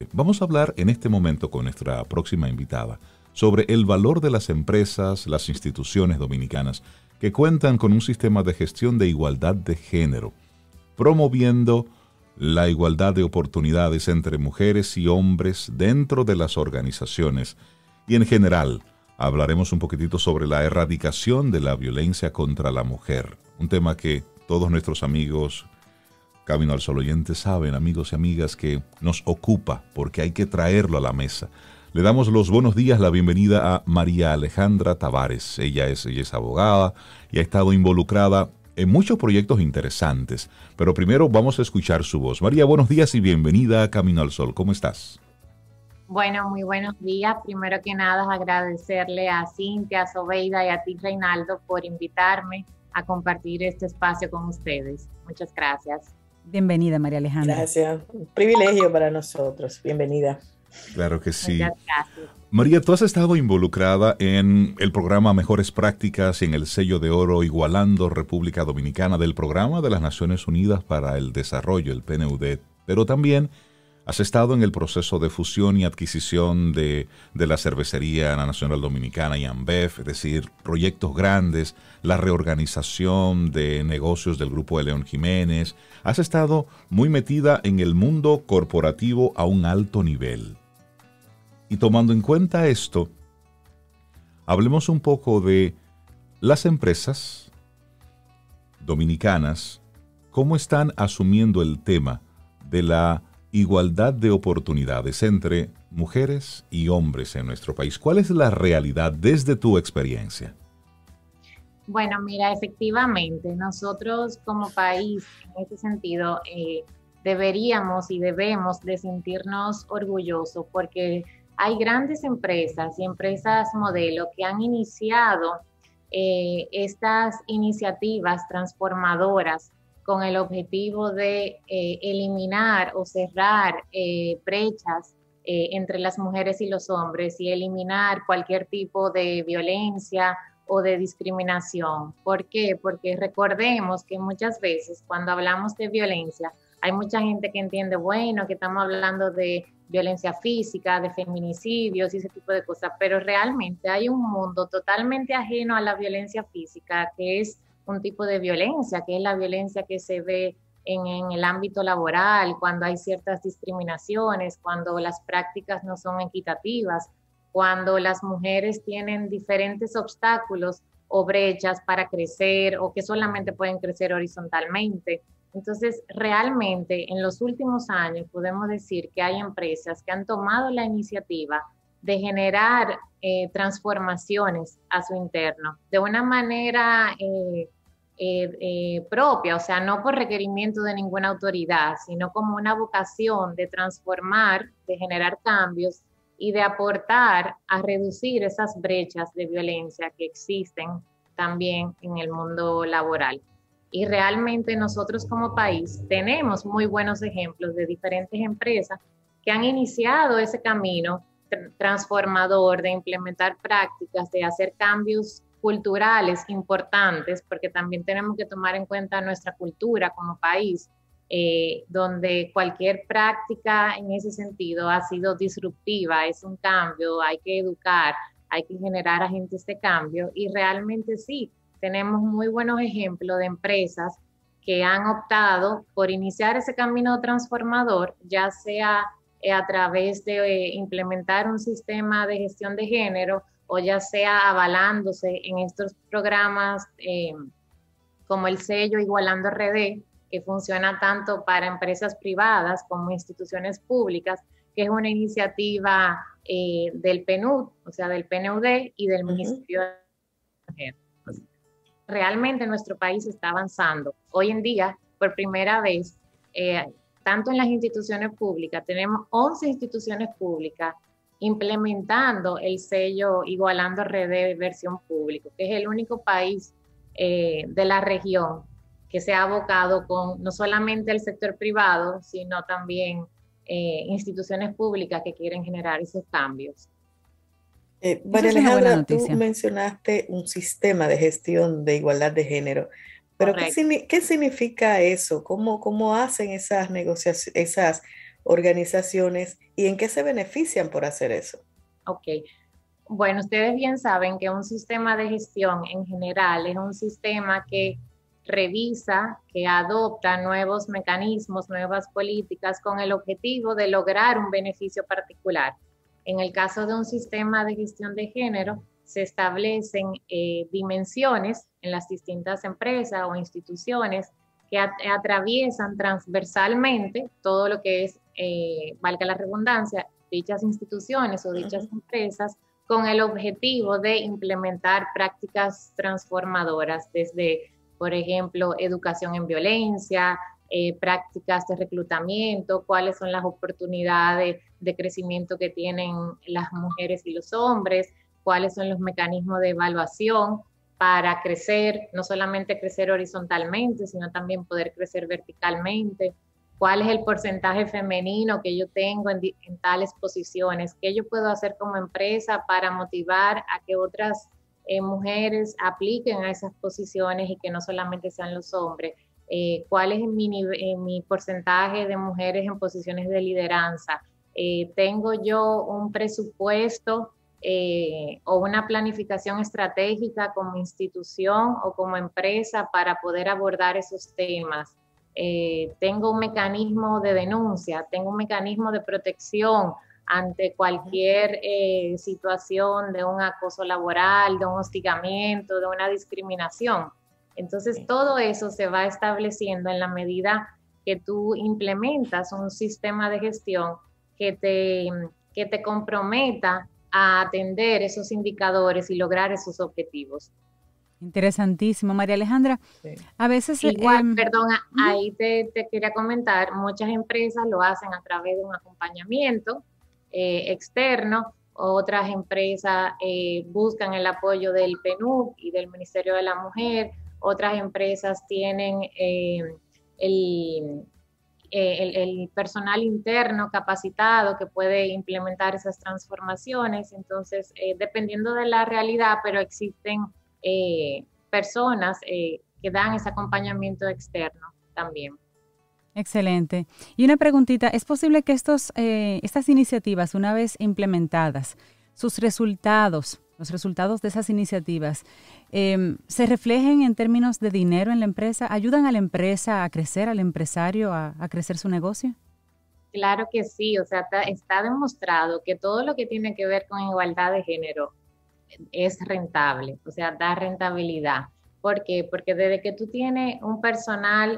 Vamos a hablar en este momento con nuestra próxima invitada sobre el valor de las empresas, las instituciones dominicanas que cuentan con un sistema de gestión de igualdad de género, promoviendo la igualdad de oportunidades entre mujeres y hombres dentro de las organizaciones. Y en general, hablaremos un poquitito sobre la erradicación de la violencia contra la mujer, un tema que todos nuestros amigos Camino al Sol oyentes saben, amigos y amigas, que nos ocupa porque hay que traerlo a la mesa. Le damos los buenos días, la bienvenida a María Alejandra Tavares. Ella es abogada y ha estado involucrada en muchos proyectos interesantes. Pero primero vamos a escuchar su voz. María, buenos días y bienvenida a Camino al Sol. ¿Cómo estás? Bueno, muy buenos días. Primero que nada, agradecerle a Cintia, a Sobeida y a ti, Reinaldo, por invitarme a compartir este espacio con ustedes. Muchas gracias. Bienvenida, María Alejandra. Gracias. Un privilegio para nosotros. Bienvenida. Claro que sí. Muchas gracias. María, tú has estado involucrada en el programa Mejores Prácticas y en el sello de oro Igualando República Dominicana del Programa de las Naciones Unidas para el Desarrollo, el PNUD, pero también has estado en el proceso de fusión y adquisición de la Cervecería Nacional Dominicana y Ambev, es decir, proyectos grandes, la reorganización de negocios del Grupo de León Jiménez. Has estado muy metida en el mundo corporativo a un alto nivel. Y tomando en cuenta esto, hablemos un poco de las empresas dominicanas, cómo están asumiendo el tema de la igualdad de oportunidades entre mujeres y hombres en nuestro país. ¿Cuál es la realidad desde tu experiencia? Bueno, mira, efectivamente, nosotros como país, en este sentido, deberíamos y debemos de sentirnos orgullosos porque hay grandes empresas y empresas modelo que han iniciado estas iniciativas transformadoras con el objetivo de eliminar o cerrar brechas entre las mujeres y los hombres y eliminar cualquier tipo de violencia o de discriminación. ¿Por qué? Porque recordemos que muchas veces cuando hablamos de violencia, hay mucha gente que entiende, bueno, que estamos hablando de violencia física, de feminicidios y ese tipo de cosas, pero realmente hay un mundo totalmente ajeno a la violencia física, que es un tipo de violencia, que es la violencia que se ve en el ámbito laboral, cuando hay ciertas discriminaciones, cuando las prácticas no son equitativas, cuando las mujeres tienen diferentes obstáculos o brechas para crecer o que solamente pueden crecer horizontalmente. Entonces, realmente en los últimos años podemos decir que hay empresas que han tomado la iniciativa de generar transformaciones a su interno de una manera propia, o sea, no por requerimiento de ninguna autoridad, sino como una vocación de transformar, de generar cambios y de aportar a reducir esas brechas de violencia que existen también en el mundo laboral. Y realmente nosotros como país tenemos muy buenos ejemplos de diferentes empresas que han iniciado ese camino transformador de implementar prácticas, de hacer cambios culturales importantes, porque también tenemos que tomar en cuenta nuestra cultura como país, donde cualquier práctica en ese sentido ha sido disruptiva, es un cambio, hay que educar, hay que generar agentes de cambio y realmente sí, tenemos muy buenos ejemplos de empresas que han optado por iniciar ese camino transformador, ya sea a través de implementar un sistema de gestión de género o ya sea avalándose en estos programas como el sello Igualando RD, que funciona tanto para empresas privadas como instituciones públicas, que es una iniciativa del PNUD, o sea, del PNUD y del Ministerio de Mujer. Realmente nuestro país está avanzando. Hoy en día, por primera vez, tanto en las instituciones públicas, tenemos 11 instituciones públicas implementando el sello Igualando RD versión público, que es el único país de la región que se ha abocado con no solamente el sector privado, sino también instituciones públicas que quieren generar esos cambios. María Es una buena Alejandra, tú noticia. mencionaste un sistema de gestión de igualdad de género, pero ¿qué, Correcto. qué significa eso? ¿Cómo hacen esas negociaciones, esas organizaciones y en qué se benefician por hacer eso? Ok. Bueno, ustedes bien saben que un sistema de gestión en general es un sistema que revisa, que adopta nuevos mecanismos, nuevas políticas con el objetivo de lograr un beneficio particular. En el caso de un sistema de gestión de género, se establecen dimensiones en las distintas empresas o instituciones que atraviesan transversalmente todo lo que es, valga la redundancia, dichas instituciones o dichas empresas, con el objetivo de implementar prácticas transformadoras desde, por ejemplo, educación en violencia, prácticas de reclutamiento, cuáles son las oportunidades de crecimiento que tienen las mujeres y los hombres, cuáles son los mecanismos de evaluación para crecer, no solamente crecer horizontalmente, sino también poder crecer verticalmente, cuál es el porcentaje femenino que yo tengo en tales posiciones, qué yo puedo hacer como empresa para motivar a que otras mujeres apliquen a esas posiciones y que no solamente sean los hombres, cuál es mi porcentaje de mujeres en posiciones de lideranza, tengo yo un presupuesto o una planificación estratégica como institución o como empresa para poder abordar esos temas. Tengo un mecanismo de denuncia, tengo un mecanismo de protección ante cualquier situación de un acoso laboral, de un hostigamiento, de una discriminación. Entonces, todo eso se va estableciendo en la medida que tú implementas un sistema de gestión que te comprometa a atender esos indicadores y lograr esos objetivos. Interesantísimo, María Alejandra. Sí. A veces... Igual, ahí te quería comentar, muchas empresas lo hacen a través de un acompañamiento externo, otras empresas buscan el apoyo del PNUD y del Ministerio de la Mujer, otras empresas tienen el personal interno capacitado que puede implementar esas transformaciones. Entonces, dependiendo de la realidad, pero existen personas que dan ese acompañamiento externo también. Excelente. Y una preguntita, ¿es posible que estas iniciativas, una vez implementadas, sus resultados, los resultados de esas iniciativas, se reflejen en términos de dinero en la empresa? ¿Ayudan a la empresa a crecer, al empresario a crecer su negocio? Claro que sí, o sea, está demostrado que todo lo que tiene que ver con igualdad de género es rentable, o sea, da rentabilidad. ¿Por qué? Porque desde que tú tienes un personal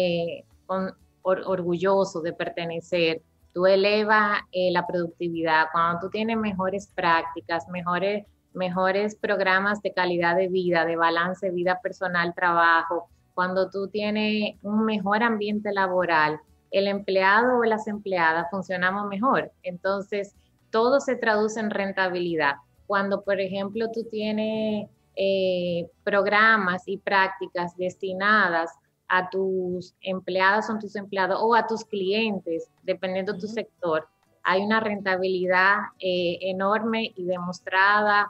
orgulloso de pertenecer, tú elevas la productividad. Cuando tú tienes mejores prácticas, mejores programas de calidad de vida, de balance vida personal-trabajo, cuando tú tienes un mejor ambiente laboral, el empleado o las empleadas funcionamos mejor. Entonces, todo se traduce en rentabilidad. Cuando, por ejemplo, tú tienes programas y prácticas destinadas a tus empleados o tus empleados o a tus clientes, dependiendo de tu sector, hay una rentabilidad enorme y demostrada.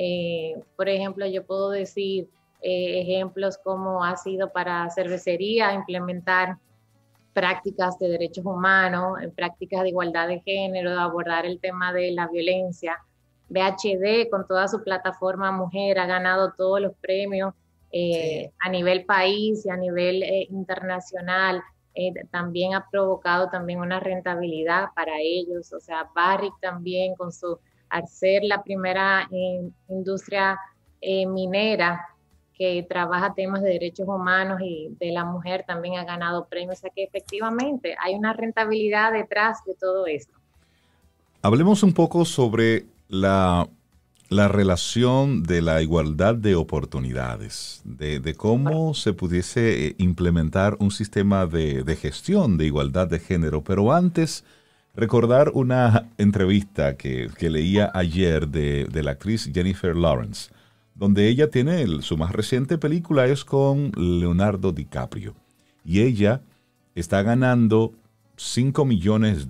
Por ejemplo, yo puedo decir ejemplos como ha sido para cervecería implementar prácticas de derechos humanos, prácticas de igualdad de género, de abordar el tema de la violencia. BHD con toda su plataforma Mujer ha ganado todos los premios a nivel país y a nivel internacional. También ha provocado también una rentabilidad para ellos. O sea, Barrick también al ser la primera industria minera que trabaja temas de derechos humanos y de la mujer, también ha ganado premios. O sea que efectivamente hay una rentabilidad detrás de todo esto. Hablemos un poco sobre la relación de la igualdad de oportunidades, de cómo se pudiese implementar un sistema de gestión de igualdad de género. Pero antes, recordar una entrevista que leía ayer de la actriz Jennifer Lawrence, donde ella tiene su más reciente película es con Leonardo DiCaprio. Y ella está ganando $5 millones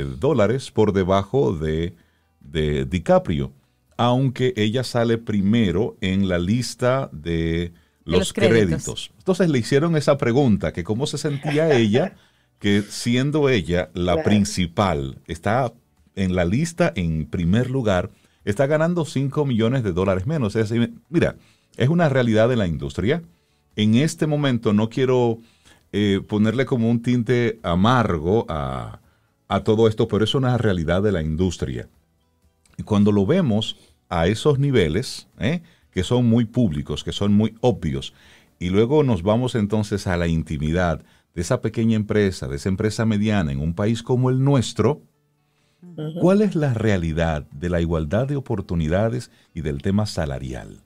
por debajo de DiCaprio, aunque ella sale primero en la lista de los créditos. Entonces le hicieron esa pregunta, que cómo se sentía ella que siendo ella la Claro. principal, está en la lista en primer lugar, está ganando $5 millones menos. Es decir, mira, es una realidad de la industria. En este momento no quiero ponerle como un tinte amargo a todo esto, pero es una realidad de la industria. Y cuando lo vemos a esos niveles, que son muy públicos, que son muy obvios, y luego nos vamos entonces a la intimidad de esa pequeña empresa, de esa empresa mediana en un país como el nuestro, Ujú. ¿cuál es la realidad de la igualdad de oportunidades y del tema salarial?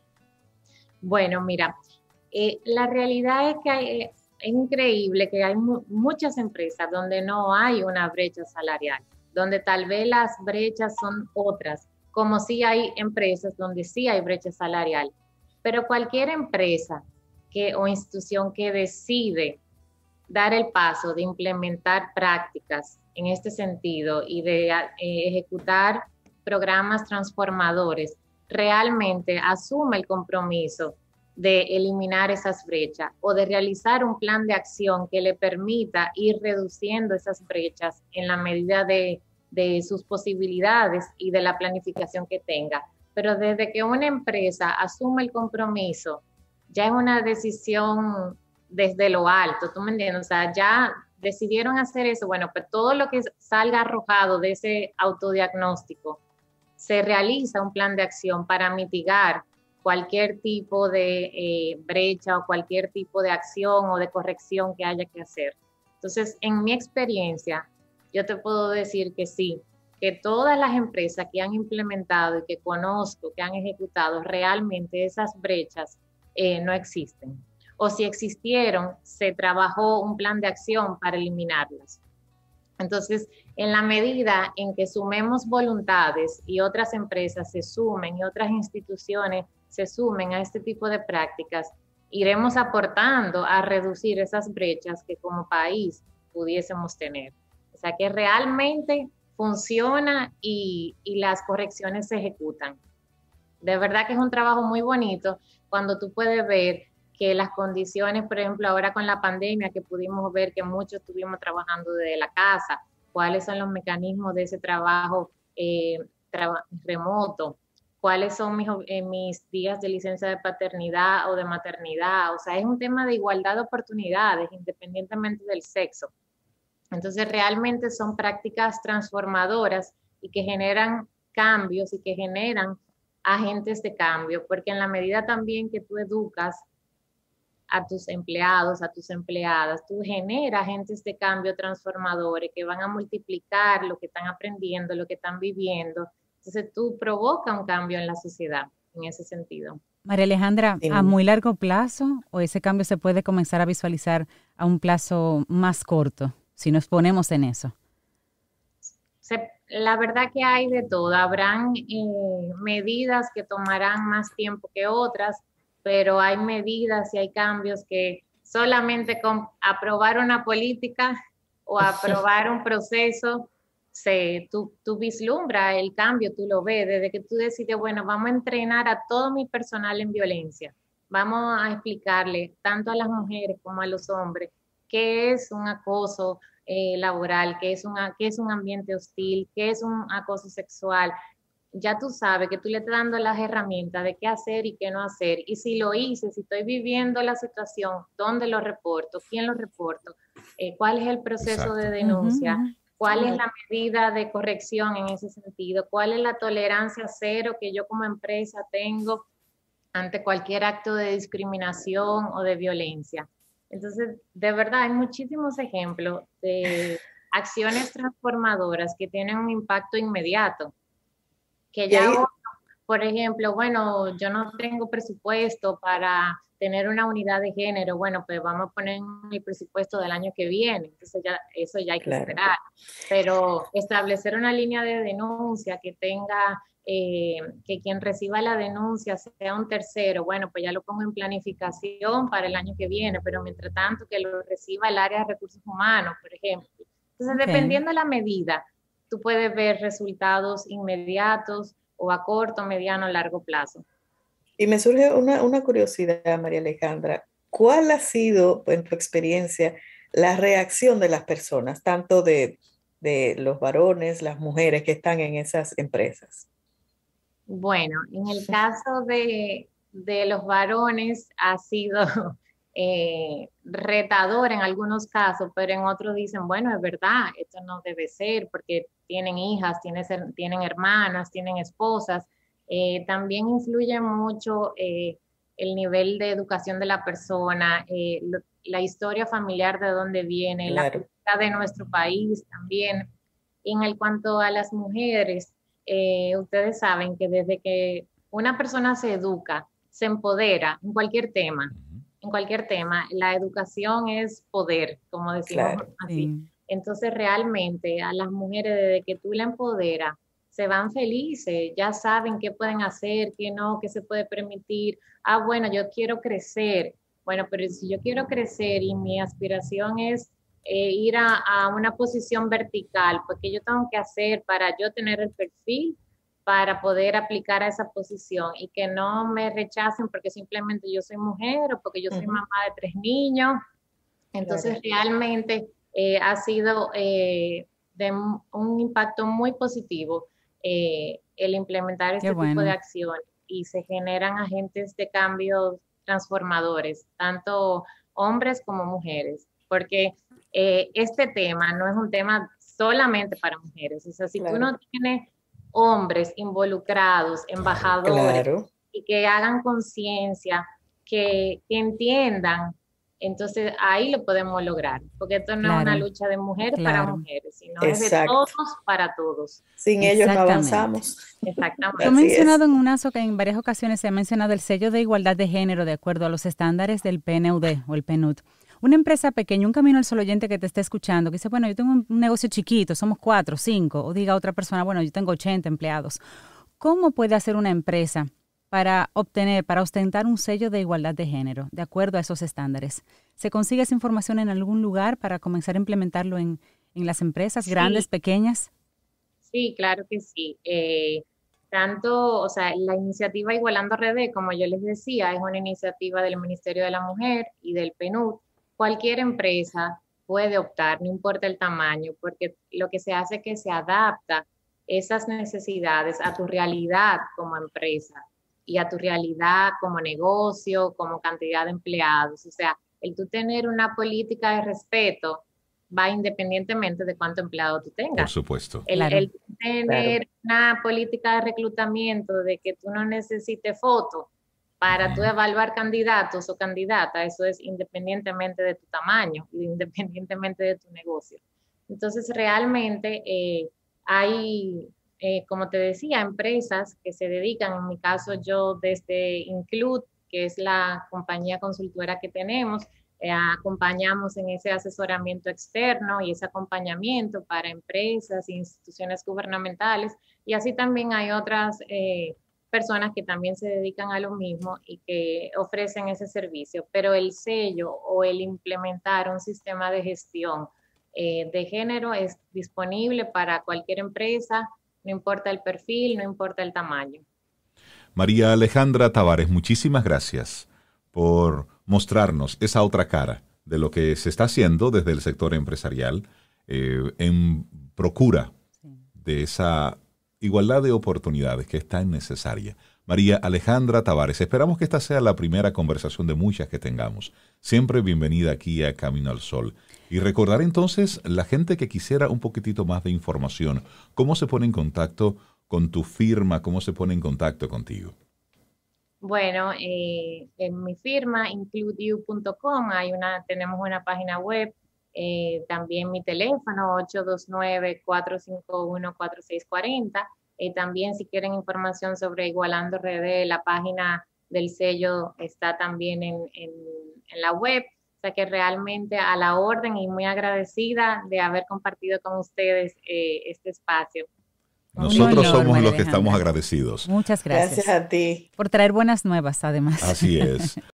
Bueno, mira, la realidad es que es increíble que hay muchas empresas donde no hay una brecha salarial, donde tal vez las brechas son otras, como sí hay empresas donde sí hay brecha salarial. Pero cualquier empresa o institución que decide dar el paso de implementar prácticas en este sentido y de ejecutar programas transformadores, realmente asume el compromiso de eliminar esas brechas o de realizar un plan de acción que le permita ir reduciendo esas brechas en la medida de sus posibilidades y de la planificación que tenga. Pero desde que una empresa asume el compromiso, ya es una decisión desde lo alto, ¿tú me entiendes? O sea, ya decidieron hacer eso, bueno, pues todo lo que salga arrojado de ese autodiagnóstico, se realiza un plan de acción para mitigar cualquier tipo de brecha o cualquier tipo de acción o de corrección que haya que hacer. Entonces, en mi experiencia, yo te puedo decir que sí, que todas las empresas que han implementado y que conozco, que han ejecutado, realmente esas brechas no existen. O si existieron, se trabajó un plan de acción para eliminarlas. Entonces, en la medida en que sumemos voluntades y otras empresas se sumen y otras instituciones se sumen a este tipo de prácticas, iremos aportando a reducir esas brechas que como país pudiésemos tener. O sea, que realmente funciona y las correcciones se ejecutan. De verdad que es un trabajo muy bonito cuando tú puedes ver que las condiciones, por ejemplo, ahora con la pandemia, que pudimos ver que muchos estuvimos trabajando desde la casa, cuáles son los mecanismos de ese trabajo remoto, cuáles son mis días de licencia de paternidad o de maternidad. O sea, es un tema de igualdad de oportunidades, independientemente del sexo. Entonces, realmente son prácticas transformadoras y que generan cambios y que generan agentes de cambio, porque en la medida también que tú educas a tus empleados, a tus empleadas, tú generas agentes de cambio transformadores que van a multiplicar lo que están aprendiendo, lo que están viviendo. Entonces tú provocas un cambio en la sociedad en ese sentido. María Alejandra, ¿a muy largo plazo o ese cambio se puede comenzar a visualizar a un plazo más corto, si nos ponemos en eso? La verdad que hay de todo. Habrán medidas que tomarán más tiempo que otras, pero hay medidas y hay cambios que solamente con aprobar una política o aprobar un proceso, tú vislumbras el cambio, tú lo ves, desde que tú decides, bueno, vamos a entrenar a todo mi personal en violencia, vamos a explicarle tanto a las mujeres como a los hombres qué es un acoso laboral, qué es un ambiente hostil, qué es un acoso sexual. Ya tú sabes que tú le estás dando las herramientas de qué hacer y qué no hacer. Y si lo hice, si estoy viviendo la situación, ¿dónde lo reporto? ¿Quién lo reporto? ¿Cuál es el proceso Exacto. de denuncia? Uh-huh. ¿Cuál es la medida de corrección en ese sentido? ¿Cuál es la tolerancia cero que yo como empresa tengo ante cualquier acto de discriminación o de violencia? Entonces, de verdad, hay muchísimos ejemplos de acciones transformadoras que tienen un impacto inmediato. Que ya, por ejemplo, bueno, yo no tengo presupuesto para tener una unidad de género, bueno, pues vamos a poner el presupuesto del año que viene, entonces ya, eso ya hay que esperar. Pero establecer una línea de denuncia que tenga, que quien reciba la denuncia sea un tercero, bueno, pues ya lo pongo en planificación para el año que viene, pero mientras tanto que lo reciba el área de recursos humanos, por ejemplo. Entonces, dependiendo de la medida, tú puedes ver resultados inmediatos o a corto, mediano, largo plazo. Y me surge una curiosidad, María Alejandra. ¿Cuál ha sido, en tu experiencia, la reacción de las personas, tanto de los varones, las mujeres que están en esas empresas? Bueno, en el caso de los varones ha sido retador en algunos casos, pero en otros dicen, bueno, es verdad, esto no debe ser porque tienen hijas, tienen hermanas, tienen esposas. También influye mucho el nivel de educación de la persona, la historia familiar de dónde viene, la Claro. cultura de nuestro país también. Y en el cuanto a las mujeres, ustedes saben que desde que una persona se educa, se empodera en cualquier tema, la educación es poder, como decimos Claro. así. Sí. Entonces, realmente, a las mujeres, desde que tú la empoderas, se van felices, ya saben qué pueden hacer, qué no, qué se puede permitir. Ah, bueno, yo quiero crecer. Bueno, pero si yo quiero crecer y mi aspiración es ir a una posición vertical, porque yo tengo que hacer para yo tener el perfil para poder aplicar a esa posición y que no me rechacen porque simplemente yo soy mujer o porque yo soy mamá de 3 niños. Entonces, realmente ha sido de un impacto muy positivo el implementar Qué este tipo de bueno. acciones y se generan agentes de cambios transformadores, tanto hombres como mujeres, porque este tema no es un tema solamente para mujeres. O sea, si tú no tienes hombres involucrados, embajadores, Claro. y que hagan conciencia, que entiendan, entonces ahí lo podemos lograr, porque esto no es una Claro, lucha de mujeres para claro. mujeres, sino es de Exacto. todos para todos. Sin ellos no Exactamente. avanzamos. Tú has Exactamente. Así es. mencionado en varias ocasiones se ha mencionado el sello de igualdad de género de acuerdo a los estándares del PNUD o el PNUD. Una empresa pequeña, un camino al solo oyente que te esté escuchando, que dice, bueno, yo tengo un negocio chiquito, somos 4, 5, o diga otra persona, bueno, yo tengo 80 empleados. ¿Cómo puede hacer una empresa para ostentar un sello de igualdad de género de acuerdo a esos estándares? ¿Se consigue esa información en algún lugar para comenzar a implementarlo en las empresas grandes, Sí, pequeñas? sí, claro que sí. Tanto, o sea, la iniciativa Igualando RD, como yo les decía, es una iniciativa del Ministerio de la Mujer y del PNUD. Cualquier empresa puede optar, no importa el tamaño, porque lo que se hace es que se adapta esas necesidades a tu realidad como empresa y a tu realidad como negocio, como cantidad de empleados. O sea, el tú tener una política de respeto va independientemente de cuánto empleado tú Por tengas. supuesto. Claro. El tener una política de reclutamiento de que tú no necesites fotos para tú evaluar candidatos o candidatas, eso es independientemente de tu tamaño y independientemente de tu negocio. Entonces, realmente hay, como te decía, empresas que se dedican, en mi caso yo desde Include, que es la compañía consultora que tenemos, acompañamos en ese asesoramiento externo y ese acompañamiento para empresas e instituciones gubernamentales. Y así también hay otras personas que también se dedican a lo mismo y que ofrecen ese servicio. Pero el sello o el implementar un sistema de gestión de género es disponible para cualquier empresa, no importa el perfil, no importa el tamaño. María Alejandra Tavares, muchísimas gracias por mostrarnos esa otra cara de lo que se está haciendo desde el sector empresarial en procura de esa igualdad de oportunidades que es tan necesaria. María Alejandra Tavares, esperamos que esta sea la primera conversación de muchas que tengamos. Siempre bienvenida aquí a Camino al Sol. Y recordar entonces, la gente que quisiera un poquitito más de información, ¿cómo se pone en contacto con tu firma? ¿Cómo se pone en contacto contigo? Bueno, en mi firma, includeyou.com, tenemos una página web, también mi teléfono, 829-451-4640. También si quieren información sobre Igualando RD, la página del sello está también en la web. O sea que realmente a la orden y muy agradecida de haber compartido con ustedes este espacio. Nosotros somos María los que estamos Alejandra. agradecidos. Muchas Gracias gracias a ti. por traer buenas nuevas, además. Así es.